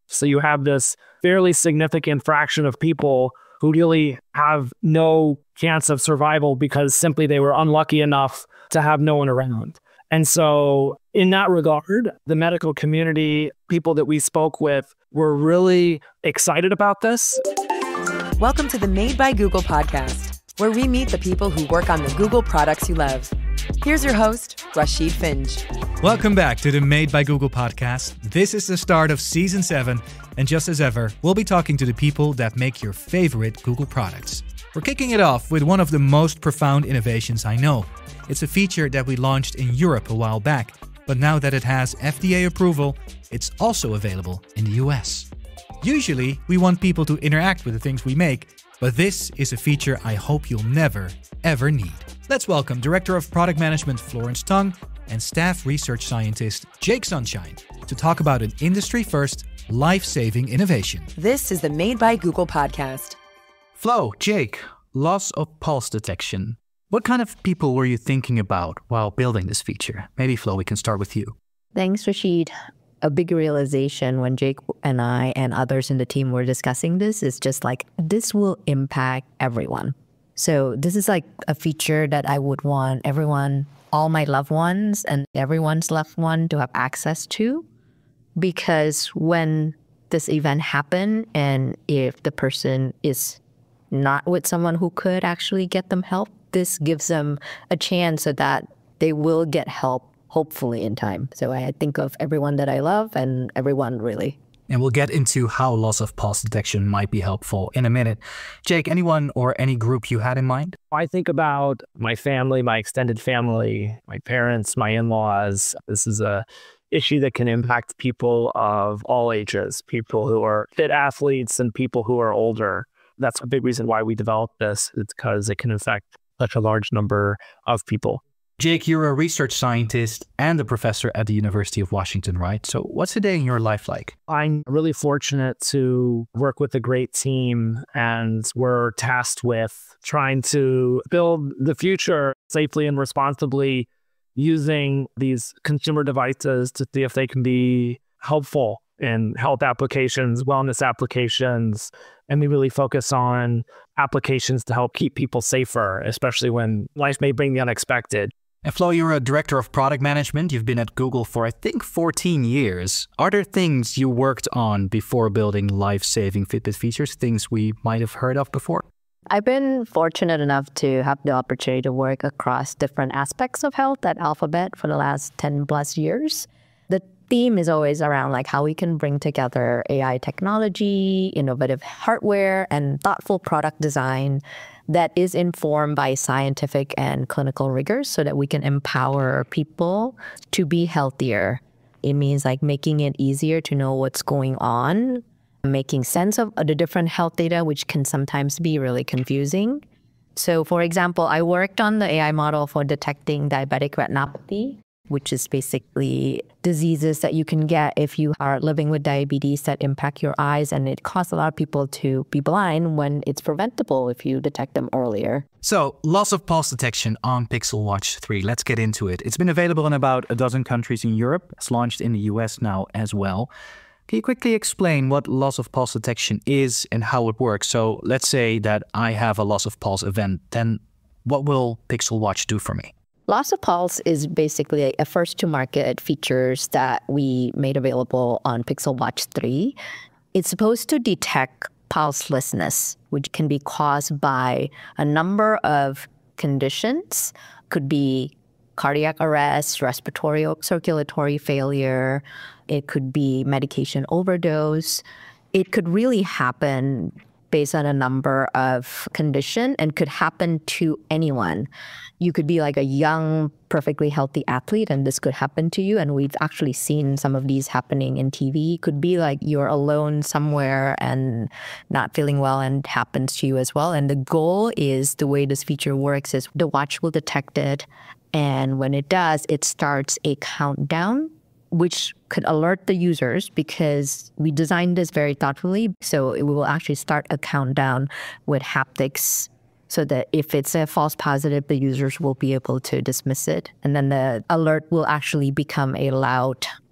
So you have this fairly significant fraction of people who really have no chance of survival because simply they were unlucky enough to have no one around. And so in that regard, the medical community, people that we spoke with, were really excited about this. Welcome to the Made by Google podcast, where we meet the people who work on the Google products you love. Here's your host, Rashid Finj. Welcome back to the Made by Google podcast. This is the start of Season 7, and just as ever, we'll be talking to the people that make your favorite Google products. We're kicking it off with one of the most profound innovations I know. It's a feature that we launched in Europe a while back, but now that it has FDA approval, it's also available in the US. Usually, we want people to interact with the things we make, but this is a feature I hope you'll never, ever need. Let's welcome Director of Product Management Florence Tong and Staff Research Scientist Jake Sunshine to talk about an industry-first, life-saving innovation. This is the Made by Google podcast. Flo, Jake, loss of pulse detection. What kind of people were you thinking about while building this feature? Maybe, Flo, we can start with you. Thanks, Rashid. A big realization when Jake and I and others in the team were discussing this is just like, this will impact everyone. So this is like a feature that I would want everyone, all my loved ones and everyone's loved one to have access to. Because when this event happened and if the person is not with someone who could actually get them help, this gives them a chance so that they will get help, hopefully in time. So I think of everyone that I love and everyone really. And we'll get into how loss of pulse detection might be helpful in a minute. Jake, anyone or any group you had in mind? I think about my family, my extended family, my parents, my in-laws. This is a issue that can impact people of all ages, people who are fit athletes and people who are older. That's a big reason why we developed this. It's because it can affect such a large number of people. Jake, you're a research scientist and a professor at the University of Washington, right? So what's a day in your life like? I'm really fortunate to work with a great team, and we're tasked with trying to build the future safely and responsibly using these consumer devices to see if they can be helpful in health applications, wellness applications, and we really focus on applications to help keep people safer, especially when life may bring the unexpected. And Flo, you're a director of product management. You've been at Google for, I think, 14 years. Are there things you worked on before building life-saving Fitbit features, things we might have heard of before? I've been fortunate enough to have the opportunity to work across different aspects of health at Alphabet for the last 10 plus years. The theme is always around like how we can bring together AI technology, innovative hardware, and thoughtful product design that is informed by scientific and clinical rigors so that we can empower people to be healthier. It means like making it easier to know what's going on, making sense of the different health data, which can sometimes be really confusing. So for example, I worked on the AI model for detecting diabetic retinopathy, which is basically diseases that you can get if you are living with diabetes that impact your eyes, and it causes a lot of people to be blind when it's preventable if you detect them earlier. So, loss of pulse detection on Pixel Watch 3. Let's get into it. It's been available in about a dozen countries in Europe. It's launched in the US now as well. Can you quickly explain what loss of pulse detection is and how it works? So, let's say that I have a loss of pulse event. Then what will Pixel Watch do for me? Loss of pulse is basically a first-to-market features that we made available on Pixel Watch 3. It's supposed to detect pulselessness, which can be caused by a number of conditions. Could be cardiac arrest, respiratory circulatory failure. It could be medication overdose. It could really happen based on a number of conditions and could happen to anyone. You could be like a young, perfectly healthy athlete, and this could happen to you. And we've actually seen some of these happening in TV. It could be like you're alone somewhere and not feeling well and it happens to you as well. And the goal is, the way this feature works is the watch will detect it. And when it does, it starts a countdown, which could alert the users because we designed this very thoughtfully. So it will actually start a countdown with haptics so that if it's a false positive, the users will be able to dismiss it. And then the alert will actually become a loud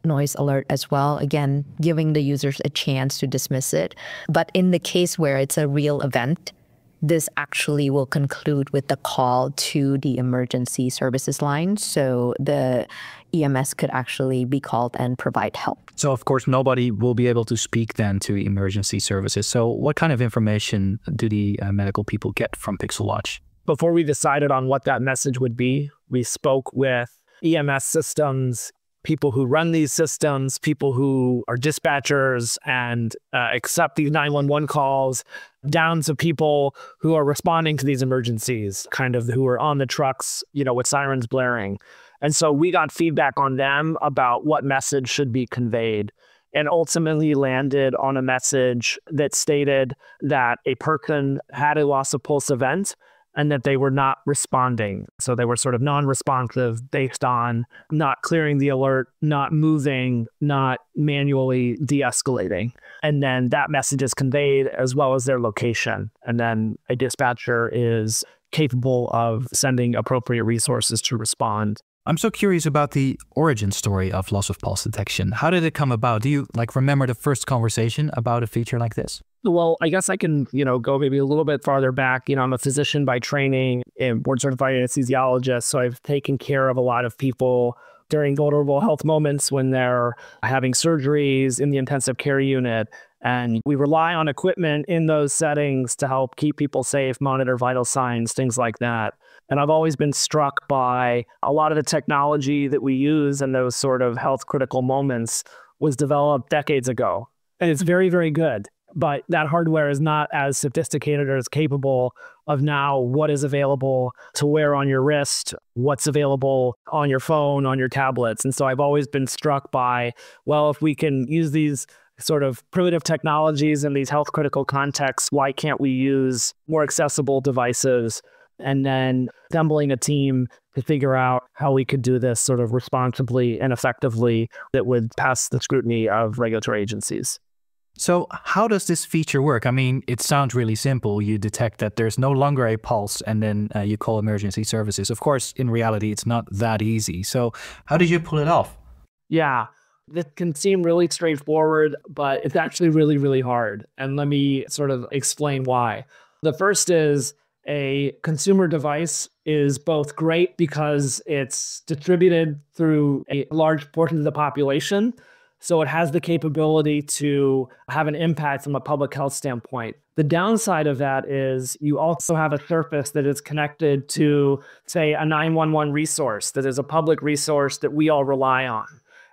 noise alert as well, again, giving the users a chance to dismiss it. But in the case where it's a real event, this actually will conclude with the call to the emergency services line. So the EMS could actually be called and provide help. So, of course, nobody will be able to speak then to emergency services. So what kind of information do the medical people get from Pixel Watch? Before we decided on what that message would be, we spoke with EMS systems, people who run these systems, people who are dispatchers and accept these 911 calls, down to people who are responding to these emergencies, kind of who are on the trucks, with sirens blaring. And so we got feedback on them about what message should be conveyed, and ultimately landed on a message that stated that a person had a loss of pulse event and that they were not responding. So they were sort of non-responsive based on not clearing the alert, not moving, not manually de-escalating. And then that message is conveyed as well as their location. And then a dispatcher is capable of sending appropriate resources to respond. I'm so curious about the origin story of loss of pulse detection. How did it come about? Do you remember the first conversation about a feature like this? Well, I guess I can, go maybe a little bit farther back. I'm a physician by training and board certified anesthesiologist. So I've taken care of a lot of people during vulnerable health moments when they're having surgeries in the intensive care unit. And we rely on equipment in those settings to help keep people safe, monitor vital signs, things like that. And I've always been struck by a lot of the technology that we use in those sort of health critical moments was developed decades ago. And it's very, very good. But that hardware is not as sophisticated or as capable of now what is available to wear on your wrist, what's available on your phone, on your tablets. And so I've always been struck by, well, if we can use these sort of primitive technologies in these health critical contexts, why can't we use more accessible devices? And then assembling a team to figure out how we could do this sort of responsibly and effectively that would pass the scrutiny of regulatory agencies. So how does this feature work? I mean, it sounds really simple. You detect that there's no longer a pulse and then you call emergency services. Of course, in reality, it's not that easy. So how did you pull it off? Yeah, this can seem really straightforward, but it's actually really, really hard. And let me sort of explain why. The first is a consumer device is both great because it's distributed through a large portion of the population. So it has the capability to have an impact from a public health standpoint. The downside of that is you also have a surface that is connected to, say, a 911 resource that is a public resource that we all rely on.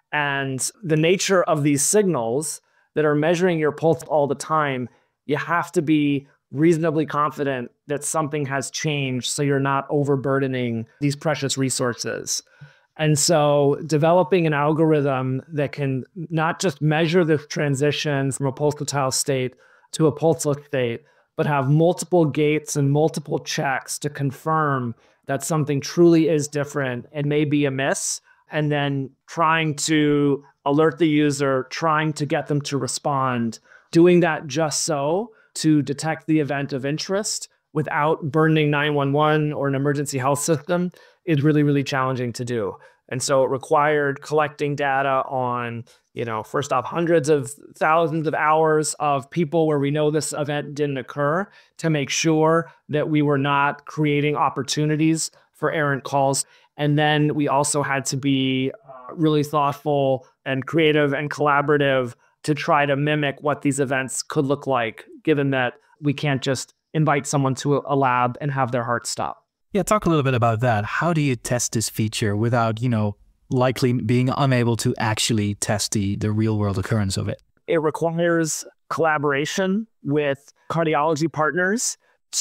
And the nature of these signals that are measuring your pulse all the time, you have to be reasonably confident that something has changed so you're not overburdening these precious resources. And so developing an algorithm that can not just measure the transition from a pulsatile state to a pulseless state, but have multiple gates and multiple checks to confirm that something truly is different and may be amiss, and then trying to alert the user, trying to get them to respond, doing that just so to detect the event of interest without burdening 911 or an emergency health system is really, really challenging to do. And so it required collecting data on, first off, hundreds of thousands of hours of people where we know this event didn't occur to make sure that we were not creating opportunities for errant calls. And then we also had to be really thoughtful and creative and collaborative to try to mimic what these events could look like, given that we can't just invite someone to a lab and have their heart stop. Yeah, talk a little bit about that. How do you test this feature without, likely being unable to actually test the real world occurrence of it? It requires collaboration with cardiology partners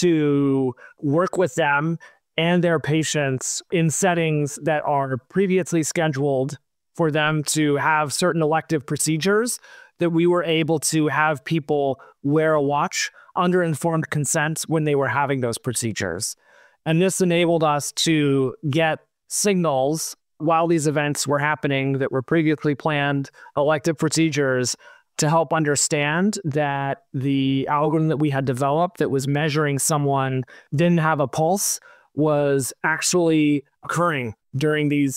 to work with them and their patients in settings that are previously scheduled for them to have certain elective procedures that we were able to have people wear a watch under informed consent when they were having those procedures. And this enabled us to get signals while these events were happening that were previously planned elective procedures to help understand that the algorithm that we had developed that was measuring someone didn't have a pulse was actually occurring during these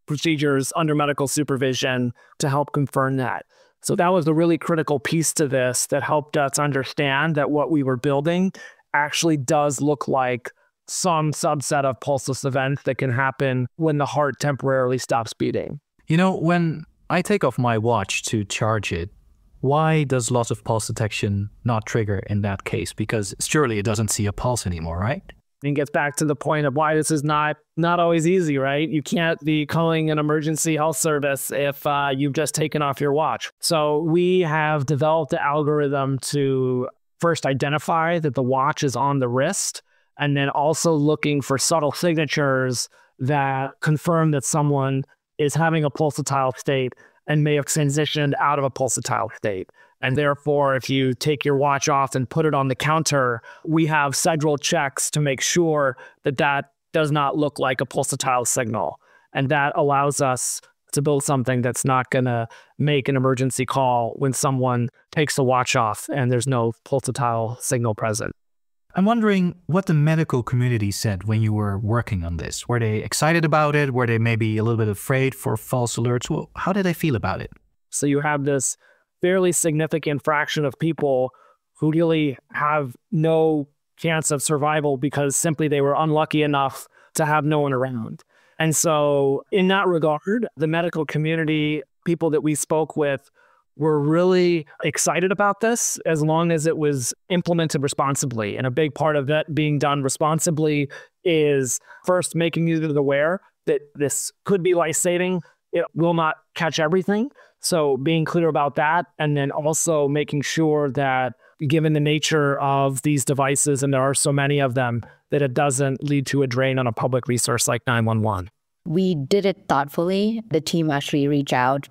procedures under medical supervision to help confirm that. So that was a really critical piece to this that helped us understand that what we were building actually does look like some subset of pulseless events that can happen when the heart temporarily stops beating. You know, when I take off my watch to charge it, why does loss of pulse detection not trigger in that case? Because surely it doesn't see a pulse anymore, right? And it gets back to the point of why this is not always easy, right? You can't be calling an emergency health service if you've just taken off your watch. So we have developed an algorithm to first identify that the watch is on the wrist, and then also looking for subtle signatures that confirm that someone is having a pulsatile state and may have transitioned out of a pulsatile state. And therefore, if you take your watch off and put it on the counter, we have several checks to make sure that that does not look like a pulsatile signal. And that allows us to build something that's not going to make an emergency call when someone takes the watch off and there's no pulsatile signal present. I'm wondering what the medical community said when you were working on this. Were they excited about it? Were they maybe a little bit afraid for false alerts? Well, how did they feel about it? So you have this fairly significant fraction of people who really have no chance of survival because simply they were unlucky enough to have no one around. And so in that regard, the medical community, people that we spoke with, were really excited about this as long as it was implemented responsibly. And a big part of that being done responsibly is first making users aware that this could be life-saving. It will not catch everything. So being clear about that, and then also making sure that given the nature of these devices, and there are so many of them, that it doesn't lead to a drain on a public resource like 911. We did it thoughtfully. The team actually reached out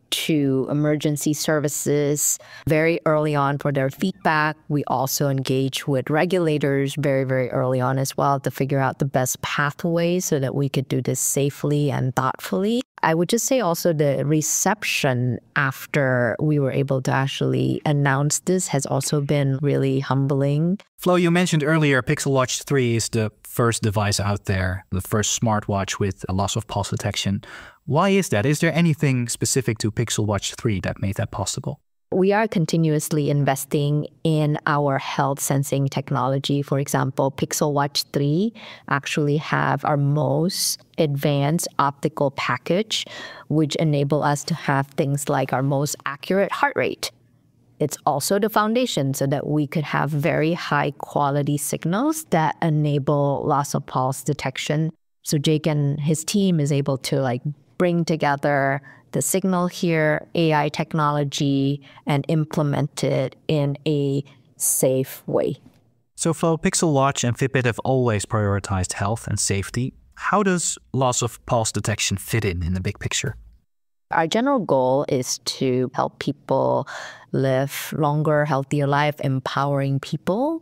to emergency services very early on for their feedback. We also engaged with regulators very, very early on as well to figure out the best pathway so that we could do this safely and thoughtfully. I would just say also the reception after we were able to actually announce this has also been really humbling. Flo, you mentioned earlier Pixel Watch 3 is the first device out there, the first smartwatch with a loss of pulse detection. Why is that? Is there anything specific to Pixel Watch 3 that made that possible? We are continuously investing in our health sensing technology. For example, Pixel Watch 3 actually have our most advanced optical package, which enable us to have things like our most accurate heart rate. It's also the foundation so that we could have very high quality signals that enable loss of pulse detection. So Jake and his team is able to bring together the signal here, AI technology, and implement it in a safe way. So Flo, Pixel Watch and Fitbit have always prioritized health and safety. How does loss of pulse detection fit in the big picture? Our general goal is to help people live longer, healthier life, empowering people.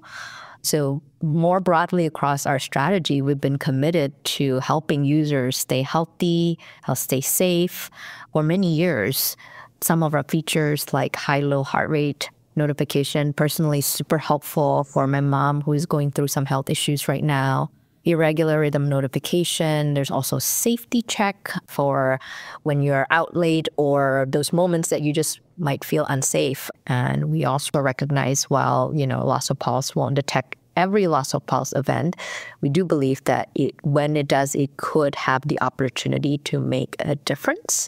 So more broadly across our strategy, we've been committed to helping users stay healthy, stay safe for many years. Some of our features like high-low heart rate notification, personally super helpful for my mom who is going through some health issues right now. Irregular rhythm notification. There's also safety check for when you're out late or those moments that you just might feel unsafe. And we also recognize while, loss of pulse won't detect every loss of pulse event, we do believe that when it does, it could have the opportunity to make a difference.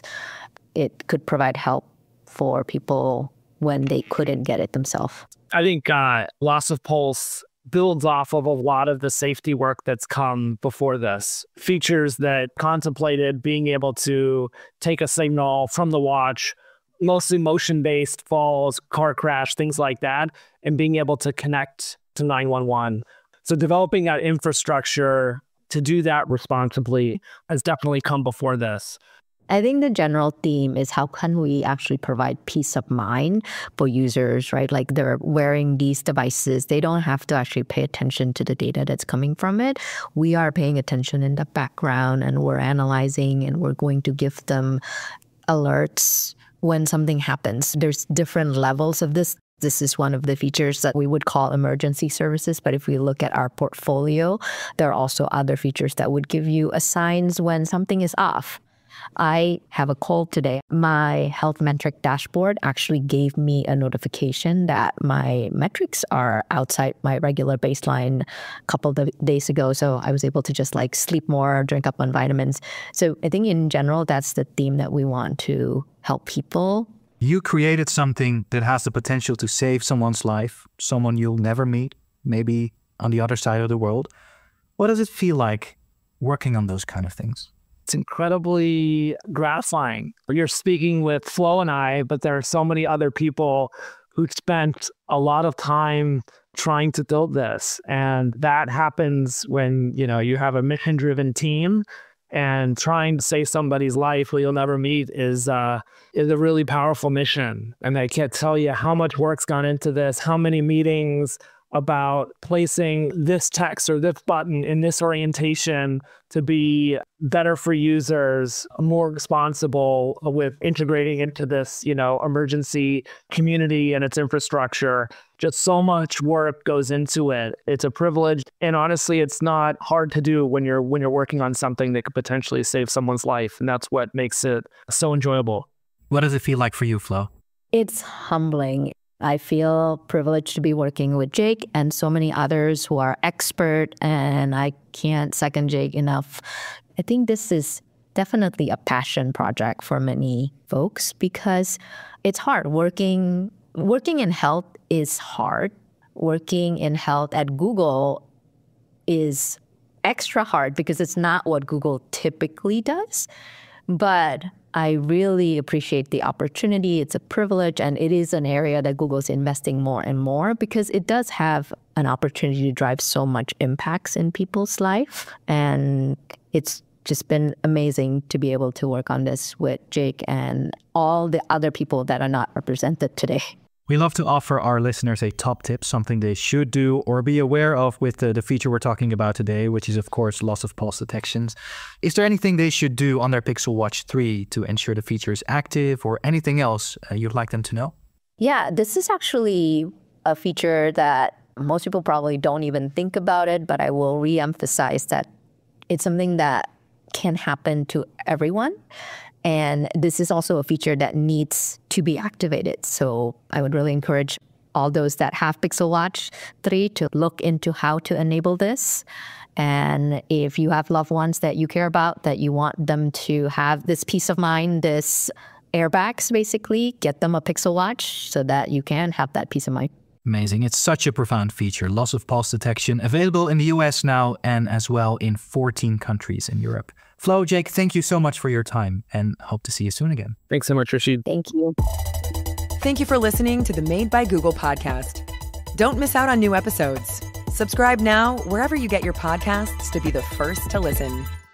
It could provide help for people when they couldn't get it themselves. I think loss of pulse builds off of a lot of the safety work that's come before this. Features that contemplated being able to take a signal from the watch, mostly motion-based falls, car crash, things like that, and being able to connect to 911. So developing that infrastructure to do that responsibly has definitely come before this. I think the general theme is how can we actually provide peace of mind for users, right? Like they're wearing these devices. They don't have to actually pay attention to the data that's coming from it. We are paying attention in the background and we're analyzing and we're going to give them alerts when something happens. There's different levels of this. This is one of the features that we would call emergency services. But if we look at our portfolio, there are also other features that would give you a signs when something is off. I have a cold today. My health metric dashboard actually gave me a notification that my metrics are outside my regular baseline a couple of days ago. So I was able to just like sleep more, drink up on vitamins. So I think in general, that's the theme that we want to help people. You created something that has the potential to save someone's life, someone you'll never meet, maybe on the other side of the world. What does it feel like working on those kind of things? It's incredibly gratifying. You're speaking with Flo and I, but there are so many other people who spent a lot of time trying to build this. And that happens when, you have a mission-driven team, and trying to save somebody's life who you'll never meet is a really powerful mission. And I can't tell you how much work's gone into this, how many meetings about placing this text or this button in this orientation to be better for users, more responsible with integrating into this, emergency community and its infrastructure. Just so much work goes into it. It's a privilege. And honestly, it's not hard to do when you're working on something that could potentially save someone's life. And that's what makes it so enjoyable. What does it feel like for you, Flo? It's humbling. I feel privileged to be working with Jake and so many others who are expert, and I can't second Jake enough. I think this is definitely a passion project for many folks because it's hard. Working in health is hard. Working in health at Google is extra hard because it's not what Google typically does. But I really appreciate the opportunity. It's a privilege, and it is an area that Google's investing more and more because it does have an opportunity to drive so much impacts in people's life. And it's just been amazing to be able to work on this with Jake and all the other people that are not represented today. We love to offer our listeners a top tip, something they should do or be aware of with the feature we're talking about today, which is, of course, loss of pulse detections. Is there anything they should do on their Pixel Watch 3 to ensure the feature is active, or anything else you'd like them to know? Yeah, this is actually a feature that most people probably don't even think about it, but I will re-emphasize that it's something that can happen to everyone. And this is also a feature that needs to be activated. So I would really encourage all those that have Pixel Watch 3 to look into how to enable this. And if you have loved ones that you care about, that you want them to have this peace of mind, this airbags, basically, get them a Pixel Watch so that you can have that peace of mind. Amazing. It's such a profound feature. Loss of pulse detection, available in the US now and as well in 14 countries in Europe. Flo, Jake, thank you so much for your time and hope to see you soon again. Thanks so much, Rashid. Thank you. Thank you for listening to the Made by Google podcast. Don't miss out on new episodes. Subscribe now wherever you get your podcasts to be the first to listen.